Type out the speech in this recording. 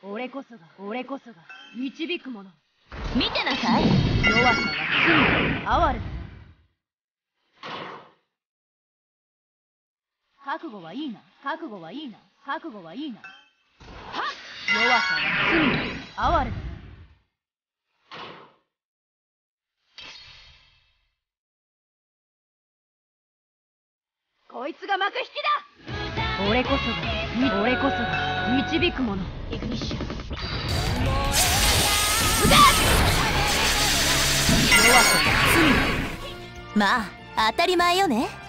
俺こそが導く者。 見てなさい。 弱さは罪、哀れだ。覚悟はいいな。はっ。弱さは罪、哀れだ。こいつが幕引きだ。俺こそが導く者。イグニッシュ。弱さは罪。 まあ当たり前よね。